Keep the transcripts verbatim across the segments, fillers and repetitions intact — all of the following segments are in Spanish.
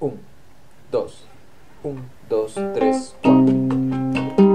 Un, dos, un, dos, tres, cuatro.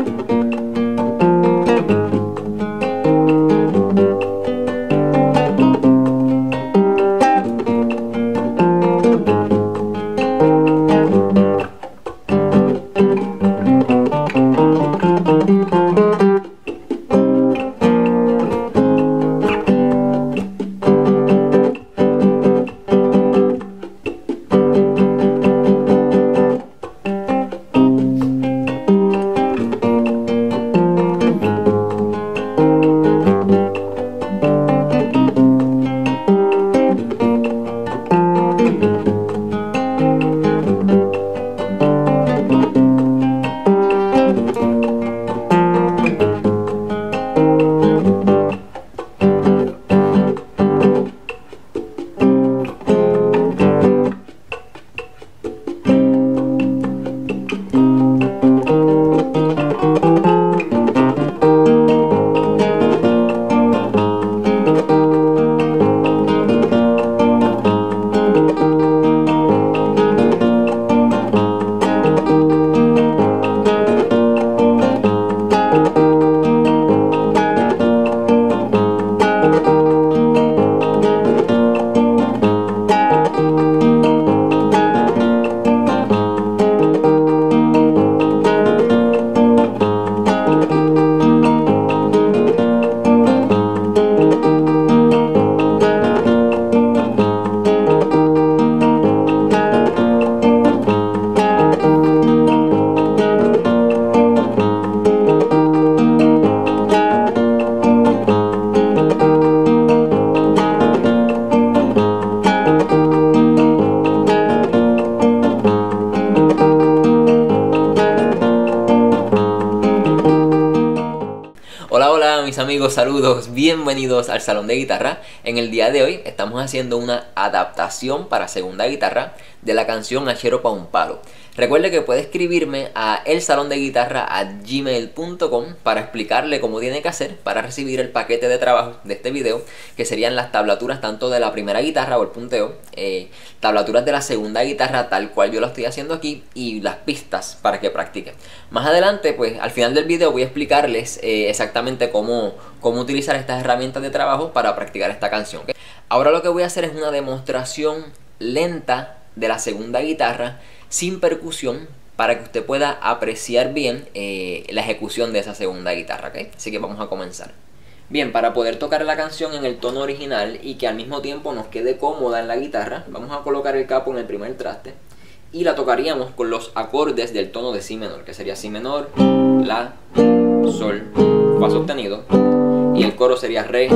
Hola, hola mis amigos, saludos, bienvenidos al Salón de Guitarra. En el día de hoy estamos haciendo una adaptación para segunda guitarra de la canción Achero pa' un palo. Recuerde que puede escribirme a el salón de guitarra arroba gmail punto com para explicarle cómo tiene que hacer para recibir el paquete de trabajo de este video, que serían las tablaturas tanto de la primera guitarra o el punteo, eh, tablaturas de la segunda guitarra tal cual yo lo estoy haciendo aquí y las pistas para que practique. Más adelante, pues al final del video voy a explicarles eh, exactamente cómo, cómo utilizar estas herramientas de trabajo para practicar esta canción, ¿okay? Ahora lo que voy a hacer es una demostración lenta de la segunda guitarra sin percusión para que usted pueda apreciar bien eh, la ejecución de esa segunda guitarra, ¿okay? Así que vamos a comenzar. Bien, para poder tocar la canción en el tono original y que al mismo tiempo nos quede cómoda en la guitarra, vamos a colocar el capo en el primer traste y la tocaríamos con los acordes del tono de Si menor, que sería Si menor, La, Sol, Fa sostenido, y el coro sería Re,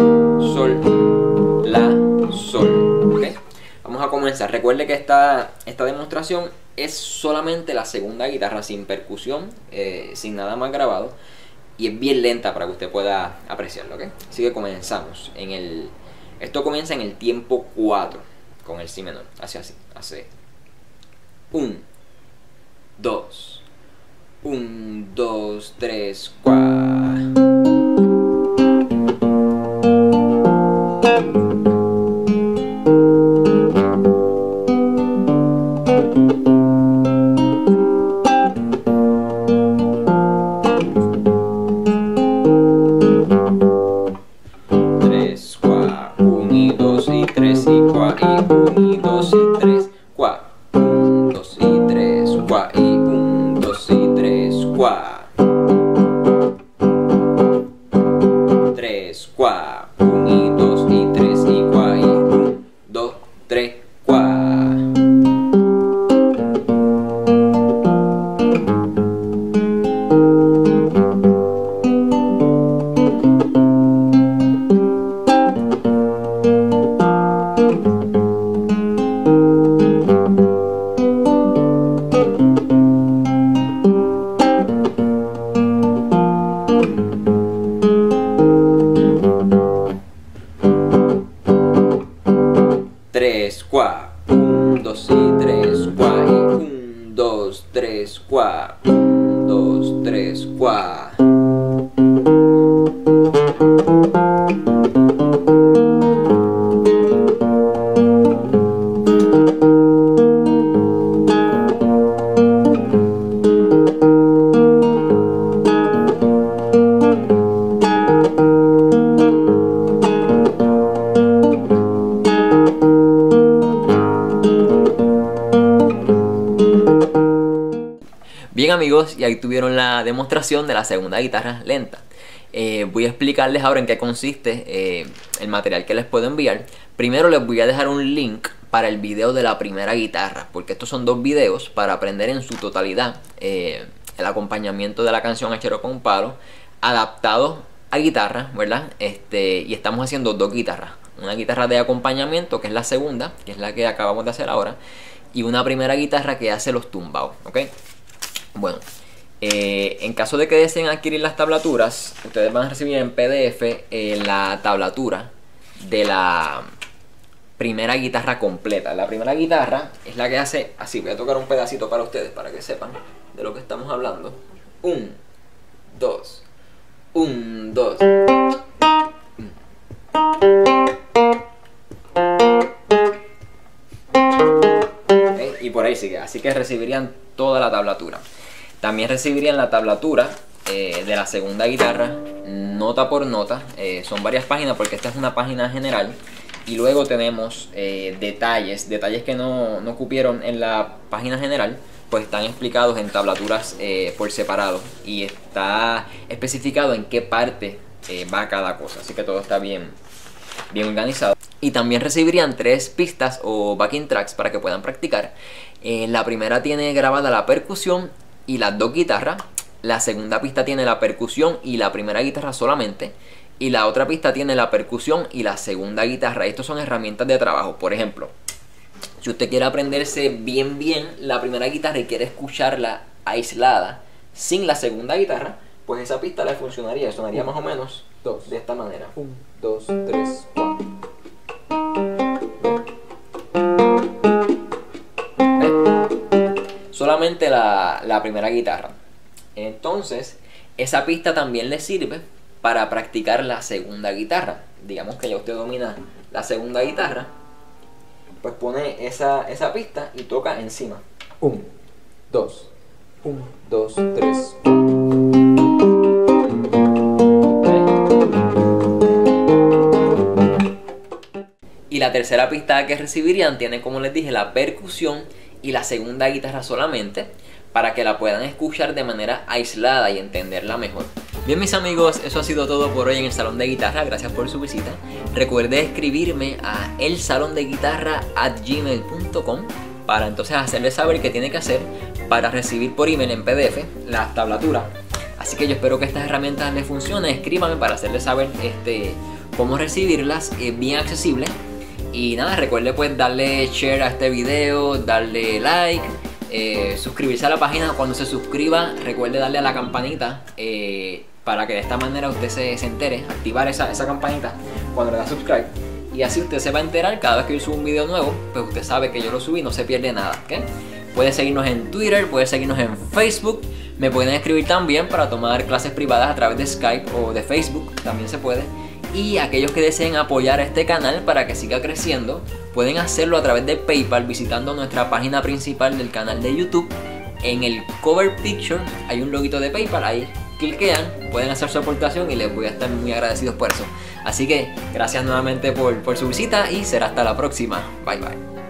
Sol, La, Sol, ¿okay? Vamos a comenzar. Recuerde que esta, esta demostración es solamente la segunda guitarra, sin percusión, eh, sin nada más grabado, y es bien lenta para que usted pueda apreciarlo, ¿okay? Así que comenzamos. En el, esto comienza en el tiempo cuatro con el Si menor. Hace así, hace un, dos, un, dos, tres, cuatro. Tres, cuá, un, dos y tres, cuá, y un, dos, tres, cuá, un, dos, tres, cuá. amigos, y ahí tuvieron la demostración de la segunda guitarra lenta. Eh, voy a explicarles ahora en qué consiste eh, el material que les puedo enviar. Primero les voy a dejar un link para el video de la primera guitarra, porque estos son dos videos para aprender en su totalidad eh, el acompañamiento de la canción Hachero pa' un palo adaptado a guitarra, ¿verdad? Este, y estamos haciendo dos guitarras, una guitarra de acompañamiento, que es la segunda, que es la que acabamos de hacer ahora, y una primera guitarra que hace los tumbados, ¿ok? Bueno, eh, en caso de que deseen adquirir las tablaturas, ustedes van a recibir en P D F eh, la tablatura de la primera guitarra completa. La primera guitarra es la que hace así. Voy a tocar un pedacito para ustedes, para que sepan de lo que estamos hablando. Un, dos, un, dos. Okay, y por ahí sigue. Así que recibirían toda la tablatura. También recibirían la tablatura eh, de la segunda guitarra, nota por nota. Eh, son varias páginas porque esta es una página general. Y luego tenemos eh, detalles, detalles que no, no cupieron en la página general, pues están explicados en tablaturas eh, por separado. Y está especificado en qué parte eh, va cada cosa. Así que todo está bien, bien organizado. Y también recibirían tres pistas o backing tracks para que puedan practicar. Eh, la primera tiene grabada la percusión y las dos guitarras. La segunda pista tiene la percusión y la primera guitarra solamente. Y la otra pista tiene la percusión y la segunda guitarra. Estas son herramientas de trabajo. Por ejemplo, si usted quiere aprenderse bien bien la primera guitarra y quiere escucharla aislada sin la segunda guitarra, pues esa pista le funcionaría. Sonaría más o menos dos, de esta manera. un, dos, tres, cuatro. Solamente la, la primera guitarra. Entonces, esa pista también le sirve para practicar la segunda guitarra. Digamos que ya usted domina la segunda guitarra, pues pone esa, esa pista y toca encima. Un, dos, un, dos, tres, cuatro. Y la tercera pista que recibirían tiene, como les dije, la percusión y la segunda guitarra solamente, para que la puedan escuchar de manera aislada y entenderla mejor. Bien, mis amigos, eso ha sido todo por hoy en el Salón de Guitarra. Gracias por su visita. Recuerde escribirme a el salón de guitarra arroba gmail punto com para entonces hacerle saber qué tiene que hacer para recibir por email en P D F las tablaturas. Así que yo espero que estas herramientas les funcionen. Escríbame para hacerle saber este, cómo recibirlas. Es bien accesible. Y nada, recuerde pues darle share a este video, darle like, eh, suscribirse a la página. Cuando se suscriba, recuerde darle a la campanita eh, para que de esta manera usted se, se entere, activar esa, esa campanita cuando le da subscribe. Y así usted se va a enterar cada vez que yo subo un video nuevo, pues usted sabe que yo lo subí y no se pierde nada, ¿ok? Puede seguirnos en Twitter, puede seguirnos en Facebook. Me pueden escribir también para tomar clases privadas a través de Skype o de Facebook, también se puede. Y aquellos que deseen apoyar a este canal para que siga creciendo, pueden hacerlo a través de PayPal visitando nuestra página principal del canal de YouTube. En el cover picture hay un loguito de PayPal, ahí cliquean, pueden hacer su aportación y les voy a estar muy agradecidos por eso. Así que gracias nuevamente por, por su visita y será hasta la próxima. Bye bye.